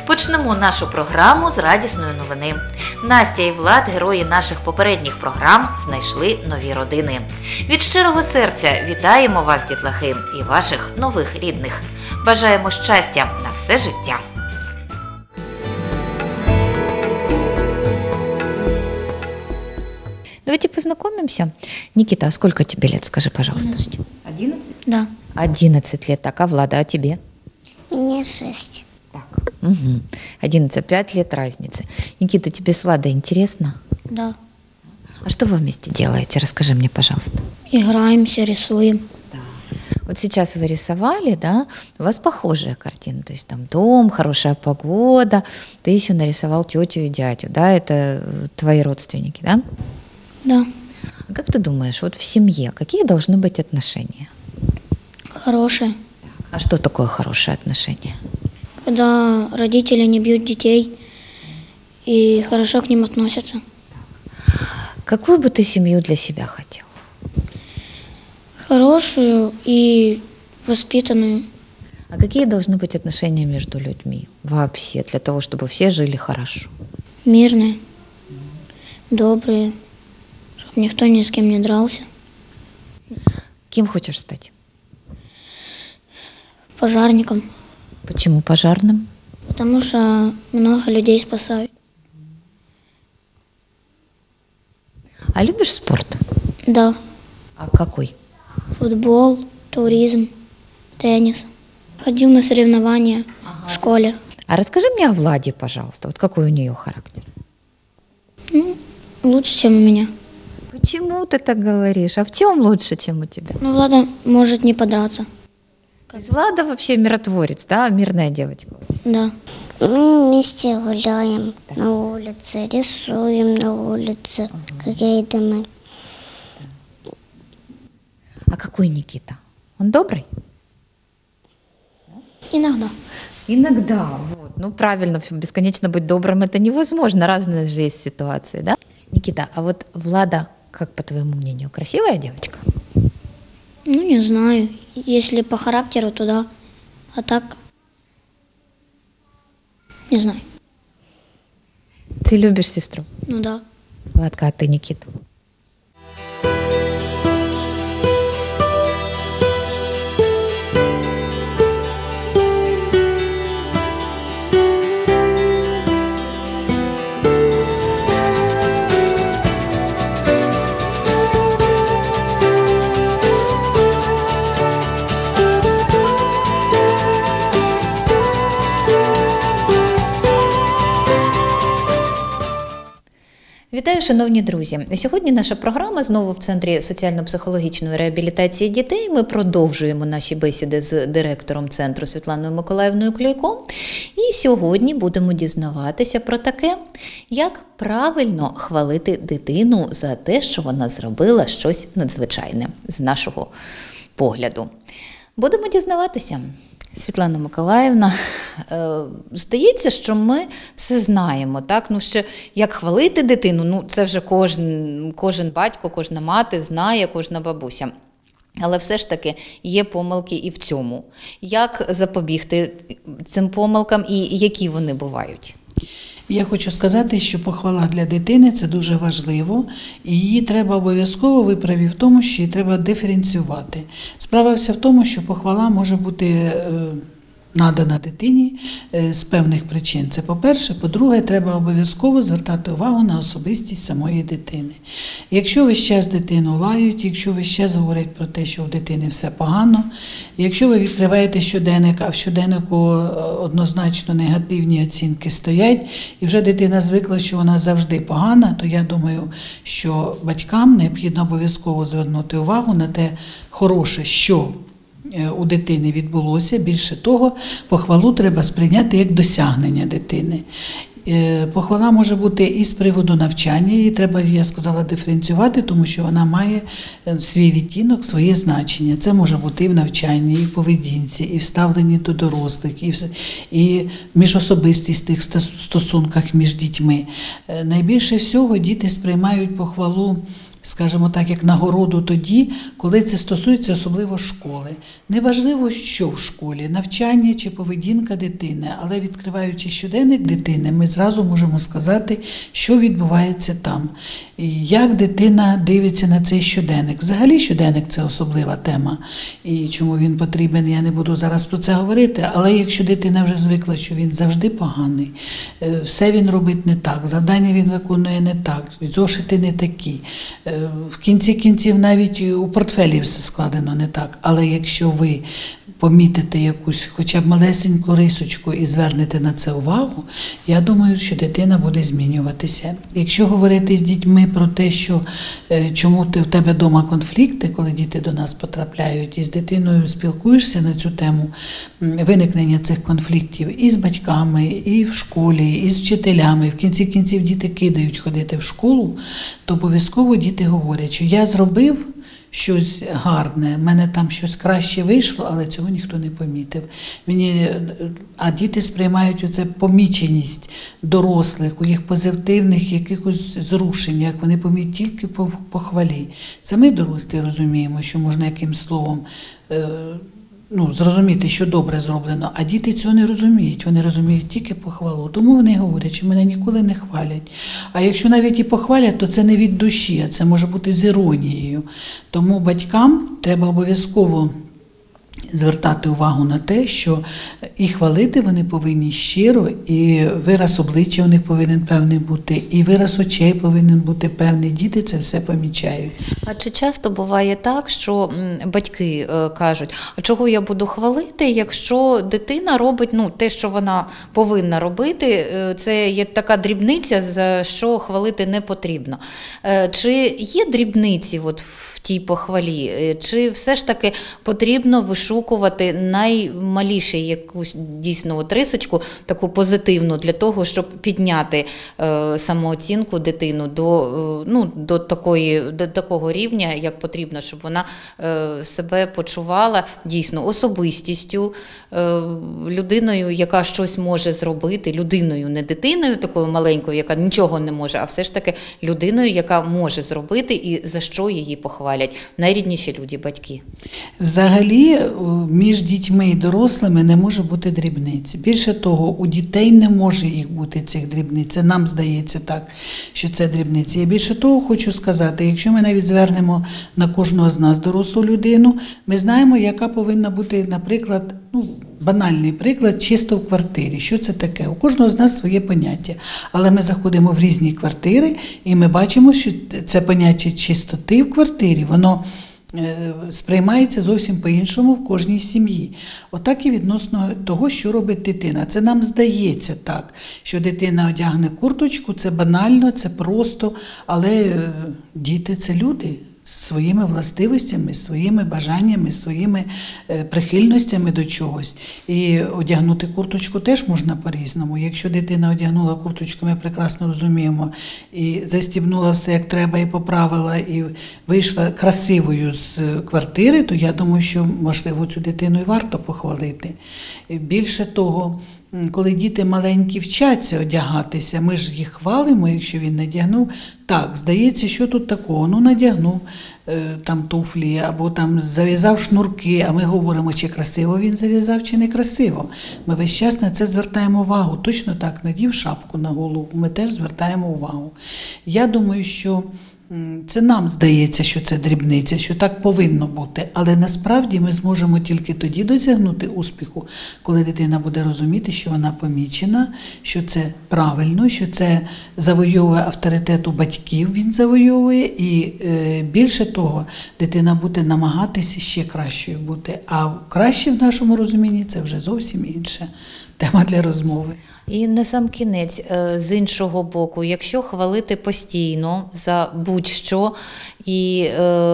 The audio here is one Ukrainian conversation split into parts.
Почнемо нашу програму з радісної новини. Настя і Влад, герої наших попередніх програм, знайшли нові родини. Від щирого серця вітаємо вас, дітлахи, і ваших нових рідних. Бажаємо щастя на все життя. Давайте познакомимся. Никита, а сколько тебе лет, скажи, пожалуйста? 11. 11? Да. 11 лет. Так, а Влада, а тебе? Мне 6. Так. Угу. 11, 5 лет разницы. Никита, тебе с Владой интересно? Да. А что вы вместе делаете? Расскажи мне, пожалуйста. Играемся, рисуем. Вот сейчас вы рисовали, да? У вас похожая картина. То есть там дом, хорошая погода. Ты еще нарисовал тетю и дядю, да? Это твои родственники, да? Да. А как ты думаешь, вот в семье какие должны быть отношения? Хорошие. А что такое хорошее отношение? Когда родители не бьют детей и хорошо к ним относятся. Какую бы ты семью для себя хотел? Хорошую и воспитанную. А какие должны быть отношения между людьми вообще, для того, чтобы все жили хорошо? Мирные. Добрые. Чтобы никто ни с кем не дрался. Кем хочешь стать? Пожарником. Почему пожарным? Потому что много людей спасают. А любишь спорт? Да. А какой? Футбол, туризм, теннис. Ходил на соревнования в школе. А расскажи мне о Владе, пожалуйста. Вот какой у нее характер? Лучше, чем у меня. Почему ты так говоришь? А в чем лучше, чем у тебя? Но Влада может не подраться. То есть Влада вообще миротворец, да? Мирная девочка. Да. Мы вместе гуляем на улице, рисуем на улице, какие-то мы. А какой Никита? Он добрый? Иногда. Иногда. Вот. Ну, правильно, бесконечно быть добрым это невозможно. Разные же есть ситуации, да? Никита, а вот Влада, как по твоему мнению, красивая девочка? Ну, не знаю. Если по характеру, то да. А так, не знаю. Ты любишь сестру? Ну да. Владка, а ты Никиту? Вітаю, шановні друзі! Сьогодні наша програма знову в Центрі соціально-психологічної реабілітації дітей. Ми продовжуємо наші бесіди з директором центру Світланою Миколаївною Клюйко. І сьогодні будемо дізнаватися про таке, як правильно хвалити дитину за те, що вона зробила щось надзвичайне з нашого погляду. Будемо дізнаватися. Світлана Миколаївна, здається, що ми все знаємо, так? Ну, ще як хвалити дитину, ну, це вже кожен батько, кожна мати знає, кожна бабуся. Але все ж таки є помилки і в цьому. Як запобігти цим помилкам і які вони бувають? Я хочу сказати, що похвала для дитини – це дуже важливо, і її треба обов'язково, ви праві в тому, що її треба диференціювати. Справа вся в тому, що похвала може бути надана дитині з певних причин. Це по-перше. По-друге, треба обов'язково звертати увагу на особистість самої дитини. Якщо весь час дитину лають, якщо весь час говорять про те, що в дитини все погано, якщо ви відкриваєте щоденник, а в щоденнику однозначно негативні оцінки стоять, і вже дитина звикла, що вона завжди погана, то я думаю, що батькам необхідно обов'язково звернути увагу на те хороше, що у дитини відбулося. Більше того, похвалу треба сприйняти як досягнення дитини. Похвала може бути і з приводу навчання, її треба, я сказала, диференціювати, тому що вона має свій відтінок, своє значення. Це може бути і в навчанні, і в поведінці, і в ставленні до дорослих, і в міжособистих стосунках між дітьми. Найбільше всього діти сприймають похвалу скажімо так, як нагороду тоді, коли це стосується особливо школи. Неважливо, що в школі, навчання чи поведінка дитини, але відкриваючи щоденник дитини, ми зразу можемо сказати, що відбувається там. І як дитина дивиться на цей щоденник. Взагалі щоденник – це особлива тема. І чому він потрібен, я не буду зараз про це говорити, але якщо дитина вже звикла, що він завжди поганий, все він робить не так, завдання він виконує не так, зошити не такі, в кінці кінців навіть у портфелі все складено не так. Але якщо ви помітите якусь хоча б малесеньку рисочку і звернете на це увагу, я думаю, що дитина буде змінюватися. Якщо говорити з дітьми про те, що чому в тебе вдома конфлікти, коли діти до нас потрапляють, і з дитиною спілкуєшся на цю тему виникнення цих конфліктів і з батьками, і в школі, і з вчителями, в кінці кінців діти кидають ходити в школу, то обов'язково діти говорять, що я зробив щось гарне, в мене там щось краще вийшло, але цього ніхто не помітив. А діти сприймають оце поміченість дорослих, у їх позитивних якихось зрушеннях, вони помітять тільки по похвалі. Це ми, дорослі, розуміємо, що можна яким словом зрозуміти, що добре зроблено, а діти цього не розуміють, вони розуміють тільки похвалу. Тому вони говорять, що мене ніколи не хвалять. А якщо навіть і похвалять, то це не від душі, а це може бути з іронією. Тому батькам треба обов'язково звертати увагу на те, що і хвалити вони повинні щиро, і вираз обличчя у них повинен певний бути, і вираз очей повинен бути певний. Діти це все помічають. А чи часто буває так, що батьки кажуть, а чого я буду хвалити, якщо дитина робить те, що вона повинна робити, це є така дрібниця, за що хвалити не потрібно. Чи є дрібниці в тій похвалі, чи все ж таки потрібно вишукувати наймалішу якусь дійсно рисочку, таку позитивну, для того, щоб підняти самооцінку дитину до такого рівня, як потрібно, щоб вона себе почувала дійсно особистістю, людиною, яка щось може зробити, людиною, не дитиною такою маленькою, яка нічого не може, а все ж таки людиною, яка може зробити і за що її похвалять найрідніші люди, батьки. Взагалі, між дітьми і дорослими не може бути дрібниць. Більше того, у дітей не може їх бути цих дрібниць. Це нам здається так, що це дрібниці. Я більше того хочу сказати, якщо ми навіть звернемо на кожного з нас дорослу людину, ми знаємо, яка повинна бути, наприклад, банальний приклад, чисто в квартирі. Що це таке? У кожного з нас своє поняття. Але ми заходимо в різні квартири, і ми бачимо, що це поняття чистоти в квартирі, воно сприймається зовсім по-іншому в кожній сім'ї. Отак і відносно того, що робить дитина. Це нам здається так, що дитина одягне курточку, це банально, це просто, але діти – це люди з своїми властивостями, своїми бажаннями, своїми прихильностями до чогось. І одягнути курточку теж можна по-різному. Якщо дитина одягнула курточку, ми прекрасно розуміємо, і застібнула все як треба, і поправила, і вийшла красивою з квартири, то я думаю, що, можливо, цю дитину і варто похвалити. Більше того, коли діти маленькі вчаться одягатися, ми ж їх хвалимо, якщо він надягнув. Так, здається, що тут такого? Надягнув там туфлі, або там зав'язав шнурки, а ми говоримо, чи красиво він зав'язав, чи не красиво. Ми весь час на це звертаємо увагу. Точно так, надів шапку на голову, ми теж звертаємо увагу. Я думаю, що це нам здається, що це дрібниця, що так повинно бути, але насправді ми зможемо тільки тоді досягнути успіху, коли дитина буде розуміти, що вона помічена, що це правильно, що це завойовує авторитет у батьків, він завойовує, і більше того, дитина буде намагатися ще кращою бути. А краще в нашому розумінні це вже зовсім інша тема для розмови. І на сам кінець, з іншого боку, якщо хвалити постійно за будь-що, і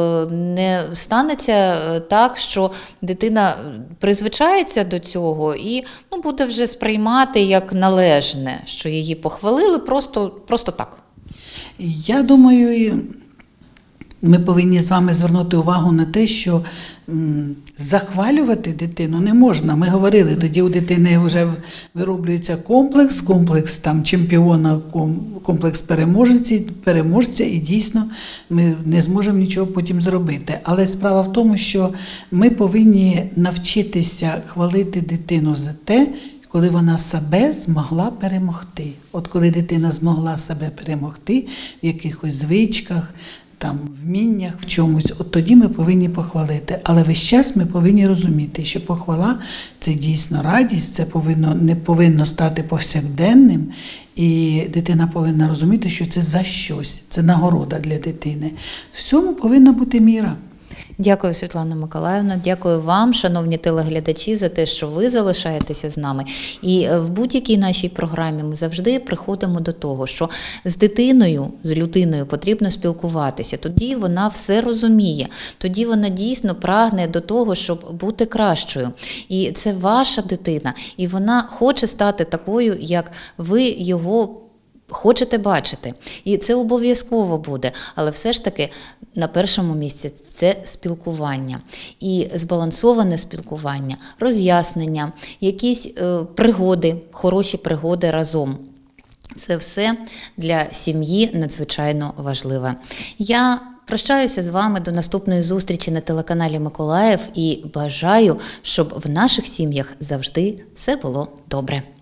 не станеться так, що дитина призвичається до цього і буде вже сприймати як належне, що її похвалили просто так. Я думаю, Ми повинні з вами звернути увагу на те, що захвалювати дитину не можна. Ми говорили, тоді у дитини вже вироблюється комплекс там чемпіона, комплекс переможця, і дійсно ми не зможемо нічого потім зробити. Але справа в тому, що ми повинні навчитися хвалити дитину за те, коли вона себе змогла перемогти. От коли дитина змогла себе перемогти в якихось звичках, там, вміннях в чомусь, от тоді ми повинні похвалити. Але весь час ми повинні розуміти, що похвала – це дійсно радість, це не повинно стати повсякденним, і дитина повинна розуміти, що це за щось, це нагорода для дитини. В цьому повинна бути міра. Дякую, Світлана Миколаївна, дякую вам, шановні телеглядачі, за те, що ви залишаєтеся з нами. І в будь-якій нашій програмі ми завжди приходимо до того, що з дитиною, з людиною потрібно спілкуватися. Тоді вона все розуміє, тоді вона дійсно прагне до того, щоб бути кращою. І це ваша дитина, і вона хоче стати такою, як ви його хочете бачити. І це обов'язково буде, але все ж таки на першому місці це спілкування. І збалансоване спілкування, роз'яснення, якісь пригоди, хороші пригоди разом. Це все для сім'ї надзвичайно важливе. Я прощаюся з вами до наступної зустрічі на телеканалі Миколаїв і бажаю, щоб в наших сім'ях завжди все було добре.